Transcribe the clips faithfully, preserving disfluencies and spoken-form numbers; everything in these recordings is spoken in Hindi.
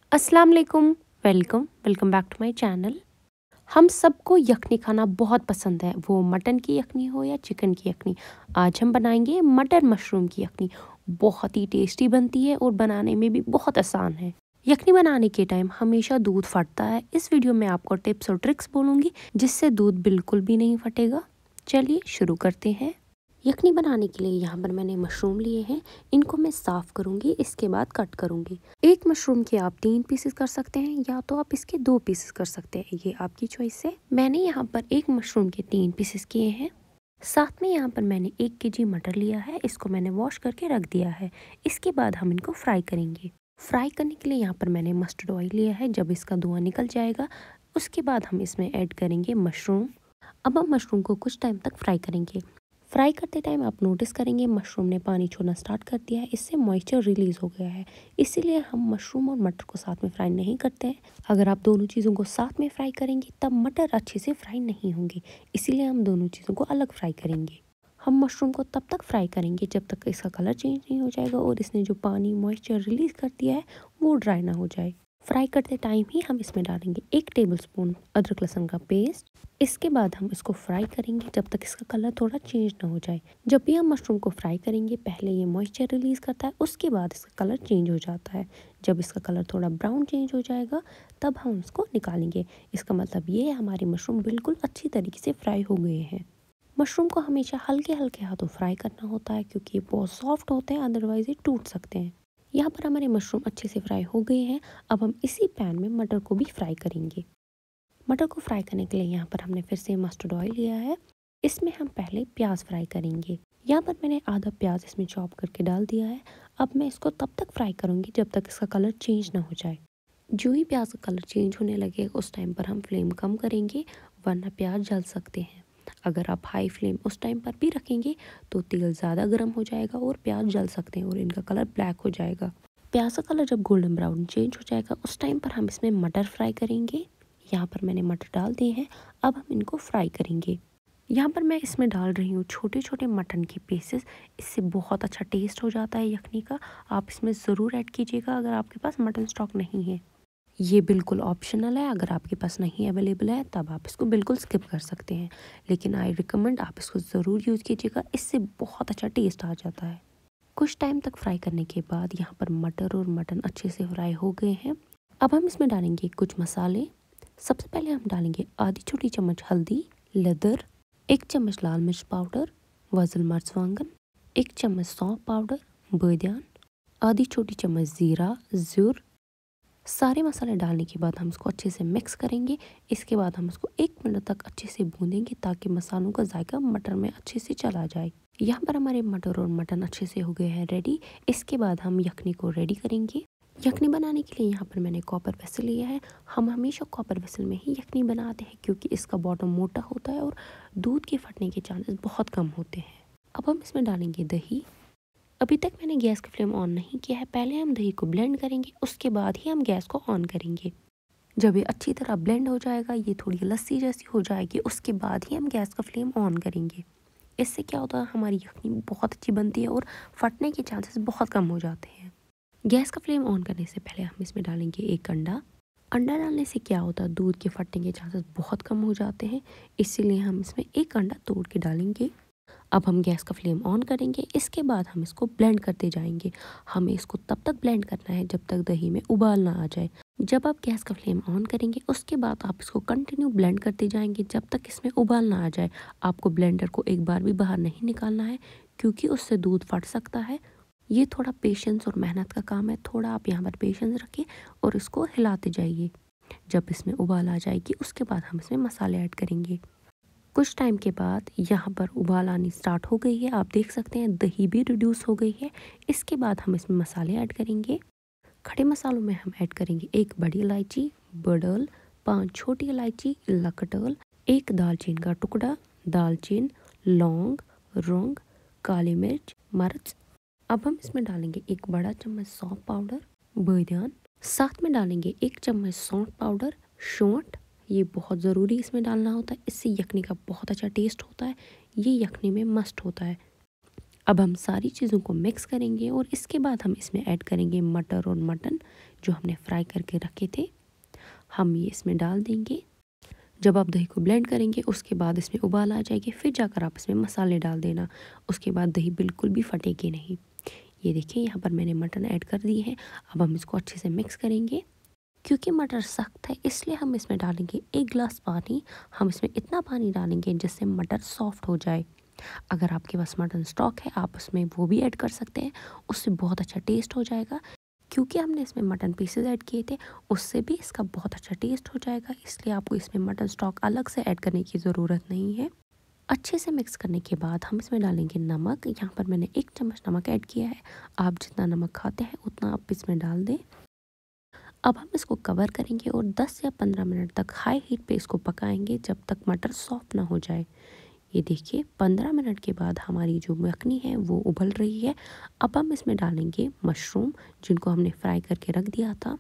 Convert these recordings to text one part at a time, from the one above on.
अस्सलाम वालेकुम। Welcome welcome back to my channel. हम सबको यखनी खाना बहुत पसंद है, वो मटन की यखनी हो या चिकन की यखनी। आज हम बनाएंगे मटर मशरूम की यखनी। बहुत ही टेस्टी बनती है और बनाने में भी बहुत आसान है। यखनी बनाने के टाइम हमेशा दूध फटता है। इस वीडियो में आपको टिप्स और ट्रिक्स बोलूँगी जिससे दूध बिल्कुल भी नहीं फटेगा। चलिए शुरू करते हैं। यखनी बनाने के लिए यहाँ पर मैंने मशरूम लिए हैं। इनको मैं साफ़ करूँगी, इसके बाद कट करूँगी। एक मशरूम के आप तीन पीसेस कर सकते हैं या तो आप इसके दो पीसेस कर सकते हैं, ये आपकी चॉइस है। मैंने यहाँ पर एक मशरूम के तीन पीसेस किए हैं। साथ में यहाँ पर मैंने एक के जी मटर लिया है, इसको मैंने वॉश करके रख दिया है। इसके बाद हम इनको फ्राई करेंगे। फ्राई करने के लिए यहाँ पर मैंने मस्टर्ड ऑयल लिया है। जब इसका धुआं निकल जाएगा उसके बाद हम इसमें ऐड करेंगे मशरूम। अब हम मशरूम को कुछ टाइम तक फ्राई करेंगे। फ्राई करते टाइम आप नोटिस करेंगे मशरूम ने पानी छोड़ना स्टार्ट कर दिया है, इससे मॉइस्चर रिलीज़ हो गया है। इसीलिए हम मशरूम और मटर को साथ में फ्राई नहीं करते हैं। अगर आप दोनों चीज़ों को साथ में फ्राई करेंगे तब मटर अच्छे से फ्राई नहीं होंगे, इसीलिए हम दोनों चीज़ों को अलग फ्राई करेंगे। हम मशरूम को तब तक फ्राई करेंगे जब तक इसका कलर चेंज नहीं हो जाएगा और इसने जो पानी मॉइस्चर रिलीज़ कर दिया है वो ड्राई ना हो जाए। फ्राई करते टाइम ही हम इसमें डालेंगे एक टेबलस्पून अदरक लहसुन का पेस्ट। इसके बाद हम इसको फ्राई करेंगे जब तक इसका कलर थोड़ा चेंज ना हो जाए। जब भी हम मशरूम को फ्राई करेंगे पहले ये मॉइस्चर रिलीज़ करता है, उसके बाद इसका कलर चेंज हो जाता है। जब इसका कलर थोड़ा ब्राउन चेंज हो जाएगा तब हम इसको निकालेंगे। इसका मतलब ये है हमारे मशरूम बिल्कुल अच्छी तरीके से फ्राई हो गए हैं। मशरूम को हमेशा हल्के हल्के हाथों फ्राई करना होता है क्योंकि ये बहुत सॉफ्ट होते हैं, अदरवाइज ये टूट सकते हैं। यहाँ पर हमारे मशरूम अच्छे से फ्राई हो गए हैं। अब हम इसी पैन में मटर को भी फ्राई करेंगे। मटर को फ्राई करने के लिए यहाँ पर हमने फिर से मस्टर्ड ऑयल लिया है। इसमें हम पहले प्याज फ्राई करेंगे। यहाँ पर मैंने आधा प्याज इसमें चॉप करके डाल दिया है। अब मैं इसको तब तक फ्राई करूँगी जब तक इसका कलर चेंज ना हो जाए। जो ही प्याज का कलर चेंज होने लगे उस टाइम पर हम फ्लेम कम करेंगे, वरना प्याज जल सकते हैं। अगर आप हाई फ्लेम उस टाइम पर भी रखेंगे तो तेल ज़्यादा गर्म हो जाएगा और प्याज जल सकते हैं और इनका कलर ब्लैक हो जाएगा। प्याज का कलर जब गोल्डन ब्राउन चेंज हो जाएगा उस टाइम पर हम इसमें मटर फ्राई करेंगे। यहाँ पर मैंने मटर डाल दिए हैं। अब हम इनको फ्राई करेंगे। यहाँ पर मैं इसमें डाल रही हूँ छोटे छोटे मटन के पीसेस। इससे बहुत अच्छा टेस्ट हो जाता है यखनी का। आप इसमें ज़रूर ऐड कीजिएगा अगर आपके पास मटन स्टॉक नहीं है। ये बिल्कुल ऑप्शनल है, अगर आपके पास नहीं अवेलेबल है तब आप इसको बिल्कुल स्किप कर सकते हैं, लेकिन आई रिकमेंड आप इसको ज़रूर यूज़ कीजिएगा, इससे बहुत अच्छा टेस्ट आ जाता है। कुछ टाइम तक फ्राई करने के बाद यहाँ पर मटर और मटन अच्छे से फ्राई हो गए हैं। अब हम इसमें डालेंगे कुछ मसाले। सबसे पहले हम डालेंगे आधी छोटी चम्मच हल्दी, लेदर, एक चम्मच लाल मिर्च पाउडर, वजल मर्चवांगन, एक चम्मच सौंफ पाउडर, बादियान, आधी छोटी चम्मच ज़ीरा ज़ुर। सारे मसाले डालने के बाद हम इसको अच्छे से मिक्स करेंगे। इसके बाद हम इसको एक मिनट तक अच्छे से भूनेंगे ताकि मसालों का जायका मटर में अच्छे से चला जाए। यहाँ पर हमारे मटर और मटन अच्छे से हो गए हैं रेडी। इसके बाद हम यखनी को रेडी करेंगे। यखनी बनाने के लिए यहाँ पर मैंने कॉपर वेसल लिया है। हम हमेशा कॉपर वेसल में ही यखनी बनाते हैं क्योंकि इसका बॉटम मोटा होता है और दूध के फटने के चांसेस बहुत कम होते हैं। अब हम इसमें डालेंगे दही। अभी तक मैंने गैस का फ्लेम ऑन नहीं किया है। पहले हम दही को ब्लेंड करेंगे, उसके बाद ही हम गैस को ऑन करेंगे। जब ये अच्छी तरह ब्लेंड हो जाएगा, ये थोड़ी लस्सी जैसी हो जाएगी, उसके बाद ही हम गैस का फ्लेम ऑन करेंगे। इससे क्या होता है हमारी यखनी बहुत अच्छी बनती है और फटने के चांसेस बहुत कम हो जाते हैं। गैस का फ्लेम ऑन करने से पहले हम इसमें डालेंगे एक अंडा। अंडा डालने से क्या होता है दूध के फटने के चांसेस बहुत कम हो जाते हैं, इसीलिए हम इसमें एक अंडा तोड़ के डालेंगे। अब हम गैस का फ्लेम ऑन करेंगे। इसके बाद हम इसको ब्लेंड करते जाएंगे। हमें इसको तब तक ब्लेंड करना है जब तक दही में उबाल ना आ जाए। जब आप गैस का फ्लेम ऑन करेंगे उसके बाद आप इसको कंटिन्यू ब्लेंड करते जाएंगे जब तक इसमें उबाल ना आ जाए। आपको ब्लेंडर को एक बार भी बाहर नहीं निकालना है क्योंकि उससे दूध फट सकता है। ये थोड़ा पेशेंस और मेहनत का काम है, थोड़ा आप यहाँ पर पेशेंस रखिए और इसको हिलाते जाइए। जब इसमें उबाल आ जाएगी उसके बाद हम इसमें मसाले ऐड करेंगे। कुछ टाइम के बाद यहाँ पर उबाल आनी स्टार्ट हो गई है, आप देख सकते हैं दही भी रिड्यूस हो गई है। इसके बाद हम इसमें मसाले ऐड करेंगे। खड़े मसालों में हम ऐड करेंगे एक बड़ी इलायची, बड़ल, पांच छोटी इलायची, लकटल, एक दालचीन का टुकड़ा, दालचीन, लौंग, रौंग, काली मिर्च, मर्च। अब हम इसमें डालेंगे एक बड़ा चम्मच सौंफ पाउडर, बादियान, साथ में डालेंगे एक चम्मच सौंठ पाउडर, शौंठ। ये बहुत ज़रूरी इसमें डालना होता है, इससे यखनी का बहुत अच्छा टेस्ट होता है। ये यखनी में मस्ट होता है। अब हम सारी चीज़ों को मिक्स करेंगे और इसके बाद हम इसमें ऐड करेंगे मटर और मटन जो हमने फ्राई करके रखे थे। हम ये इसमें डाल देंगे। जब आप दही को ब्लेंड करेंगे उसके बाद इसमें उबाल आ जाएगी, फिर जाकर आप इसमें मसाले डाल देना। उसके बाद दही बिल्कुल भी फटेगी नहीं। ये देखिए यहाँ पर मैंने मटन ऐड कर दी है। अब हम इसको अच्छे से मिक्स करेंगे। क्योंकि मटर सख्त है इसलिए हम इसमें डालेंगे एक गिलास पानी। हम इसमें इतना पानी डालेंगे जिससे मटर सॉफ्ट हो जाए। अगर आपके पास मटन स्टॉक है आप उसमें वो भी ऐड कर सकते हैं, उससे बहुत अच्छा टेस्ट हो जाएगा। क्योंकि हमने इसमें मटन पीसेस ऐड किए थे उससे भी इसका बहुत अच्छा टेस्ट हो जाएगा, इसलिए आपको इसमें मटन स्टॉक अलग से ऐड करने की ज़रूरत नहीं है। अच्छे से मिक्स करने के बाद हम इसमें डालेंगे नमक। यहाँ पर मैंने एक चम्मच नमक ऐड किया है। आप जितना नमक खाते हैं उतना आप इसमें डाल दें। अब हम इसको कवर करेंगे और दस या पंद्रह मिनट तक हाई हीट पे इसको पकाएंगे जब तक मटर सॉफ्ट ना हो जाए। ये देखिए पंद्रह मिनट के बाद हमारी जो मखनी है वो उबल रही है। अब हम इसमें डालेंगे मशरूम जिनको हमने फ्राई करके रख दिया था।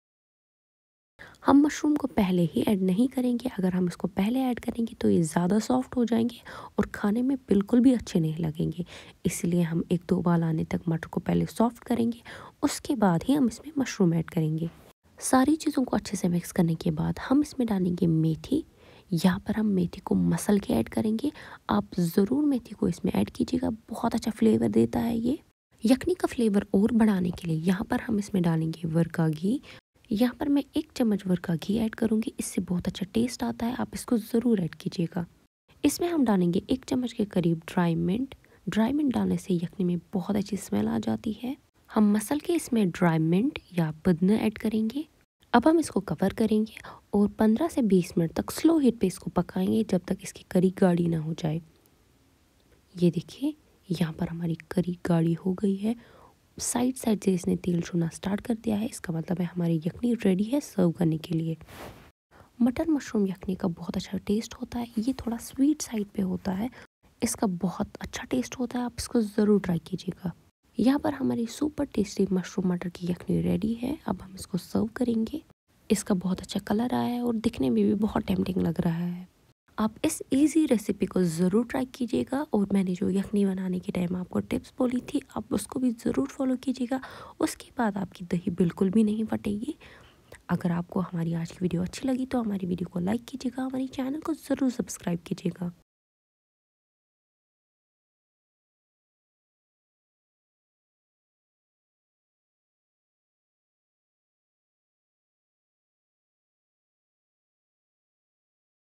हम मशरूम को पहले ही ऐड नहीं करेंगे, अगर हम इसको पहले ऐड करेंगे तो ये ज़्यादा सॉफ्ट हो जाएंगे और खाने में बिल्कुल भी अच्छे नहीं लगेंगे। इसलिए हम एक दो उबाल आने तक मटर को पहले सॉफ्ट करेंगे, उसके बाद ही हम इसमें मशरूम ऐड करेंगे। सारी चीज़ों को अच्छे से मिक्स करने के बाद हम इसमें डालेंगे मेथी। यहाँ पर हम मेथी को मसल के ऐड करेंगे। आप ज़रूर मेथी को इसमें ऐड कीजिएगा, बहुत अच्छा फ्लेवर देता है ये। यखनी का फ्लेवर और बढ़ाने के लिए यहाँ पर हम इसमें डालेंगे वर्का घी। यहाँ पर मैं एक चम्मच वर्का घी ऐड करूँगी, इससे बहुत अच्छा टेस्ट आता है, आप इसको ज़रूर ऐड कीजिएगा। इसमें हम डालेंगे एक चम्मच के करीब ड्राई मिंट। ड्राई मिंट डालने से यखनी में बहुत अच्छी स्मेल आ जाती है। हम मसल के इसमें ड्राई मिंट या पुदीना ऐड करेंगे। अब हम इसको कवर करेंगे और पंद्रह से बीस मिनट तक स्लो हीट पे इसको पकाएंगे जब तक इसकी करी गाढ़ी ना हो जाए। ये देखिए यहाँ पर हमारी करी गाढ़ी हो गई है। साइड साइड से इसने तेल छोड़ना स्टार्ट कर दिया है, इसका मतलब है हमारी यखनी रेडी है सर्व करने के लिए। मटर मशरूम यखनी का बहुत अच्छा टेस्ट होता है। ये थोड़ा स्वीट साइड पे होता है, इसका बहुत अच्छा टेस्ट होता है, आप इसको ज़रूर ट्राई कीजिएगा। यहाँ पर हमारी सुपर टेस्टी मशरूम मटर की यखनी रेडी है। अब हम इसको सर्व करेंगे। इसका बहुत अच्छा कलर आया है और दिखने में भी बहुत टेम्पटिंग लग रहा है। आप इस इजी रेसिपी को ज़रूर ट्राई कीजिएगा और मैंने जो यखनी बनाने के टाइम आपको टिप्स बोली थी आप उसको भी ज़रूर फॉलो कीजिएगा। उसके बाद आपकी दही बिल्कुल भी नहीं फटेगी। अगर आपको हमारी आज की वीडियो अच्छी लगी तो हमारी वीडियो को लाइक कीजिएगा, हमारी चैनल को ज़रूर सब्सक्राइब कीजिएगा।